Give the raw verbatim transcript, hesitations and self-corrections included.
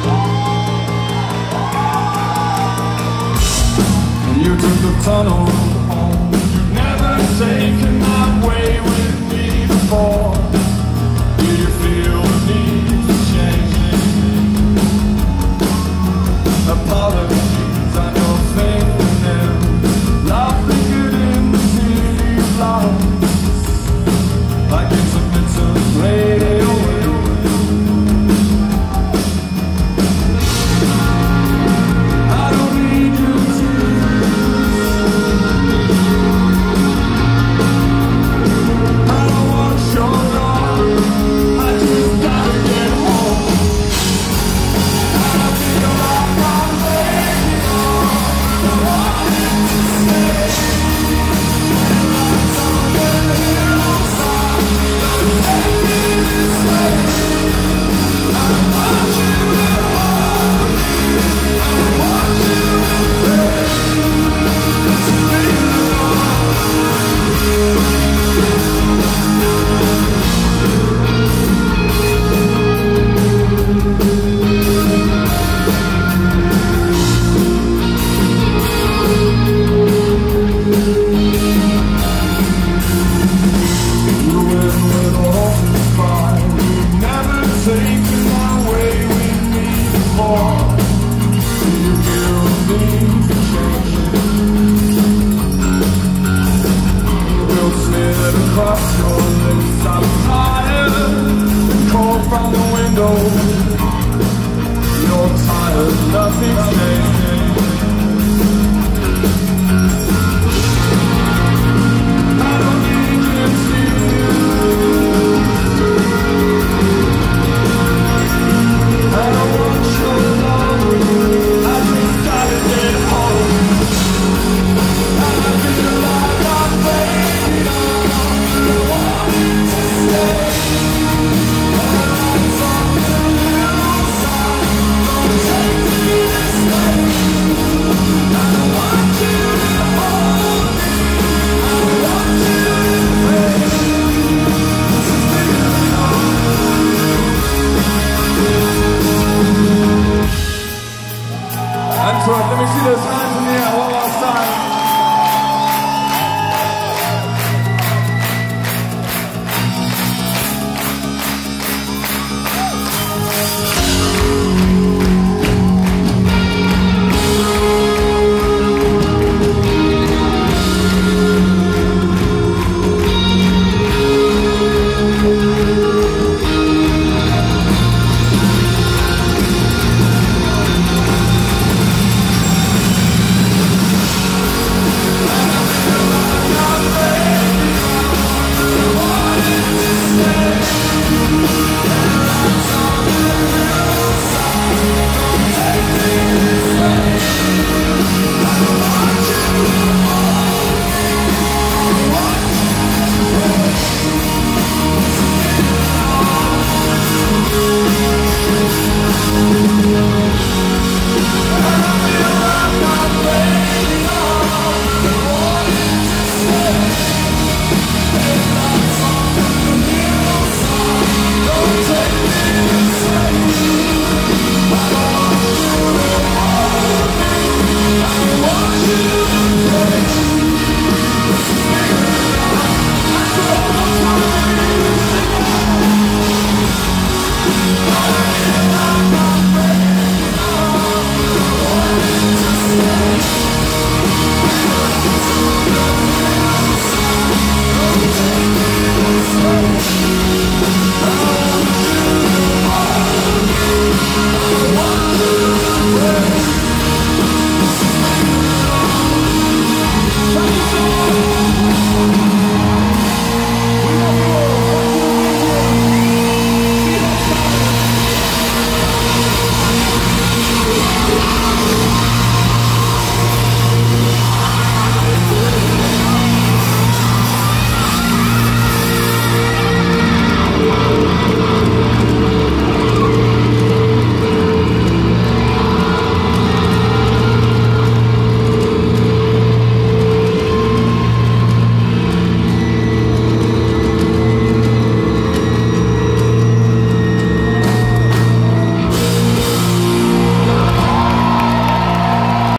You took the tunnel home. You've never taken that way with me before. Do you feel the need to change? Apologies, I know faith in them. Love lingered in the city of lights, like it's a bit of radio. Across your lips, I'm tired, cold from the window. You're tired, nothing's changing. I don't need you to. I don't want your love. I just gotta get home. And I feel like I'm waiting. Let me see this.